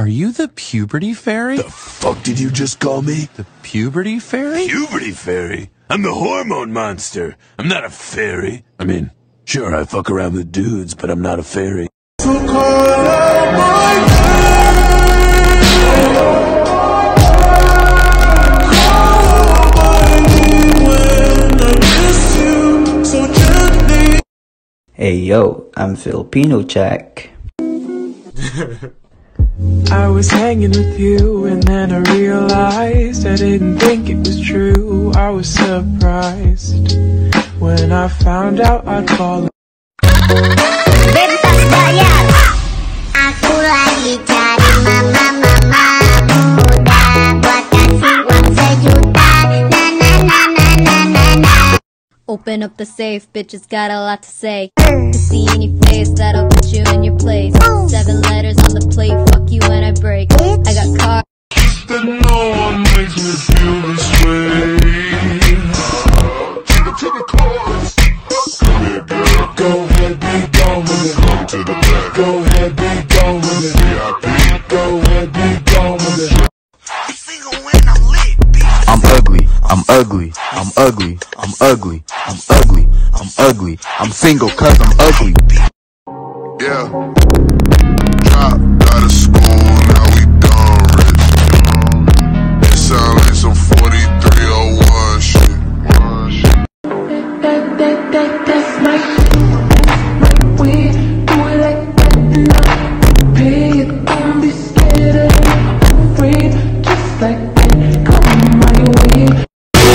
Are you the puberty fairy? The fuck did you just call me? The puberty fairy? Puberty fairy? I'm the hormone monster. I'm not a fairy. I mean, sure, I fuck around with dudes, but I'm not a fairy. So call out my name. When I miss you so gently. Hey yo, I'm Filipino Jack. I was hanging with you and then I realized I didn't think it was true. I was surprised when I found out I'd fall. Bebas bayar, aku lagi cari mama muda buat kasih uang sejuta. Na na na na na na na. Open up the safe, bitches got a lot to say. To see any face that'll put you in your place. 7 letters on the plate, fuck you when I break. I got cars That no one makes me feel this way. Take it to the chorus. Go ahead, be gone with it. Come to the back. Go ahead, be gone with it. VIP. Go ahead, be gone with it. I'm single when I'm lit, bitch. I'm ugly, I'm ugly, I'm ugly, I'm ugly, I'm ugly, I'm ugly. I'm single cause I'm ugly. Yeah. Dropped out of school, now we done rich. It sound like some 4301 shit. That's my way. Do it like that and I'll pay it. Don't be scared of it, I'm afraid. Just like that, come my way.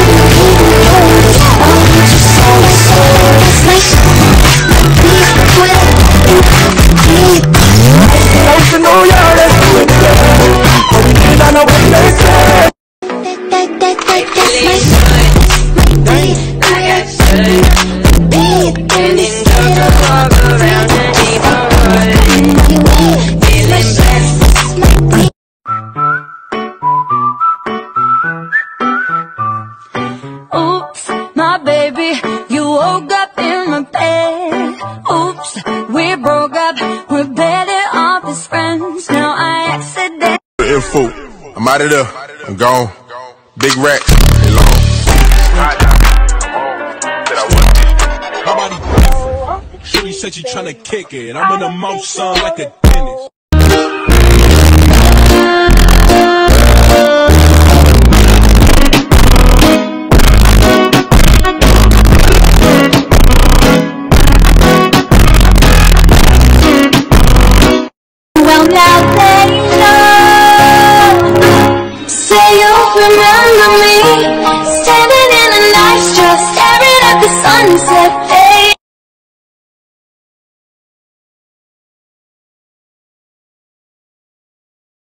Oops, my baby, you woke up in my bed. Oops, we broke up, we're better off as friends. Now I accidentally Info. I'm out of there. I'm gone. Big racks. They long. Nobody different. Shorty said she tryna kick it. I'm in the mouth, son, like a dentist. Well now they know. Say you'll remember me, standing in a nice dress, staring at the sunset.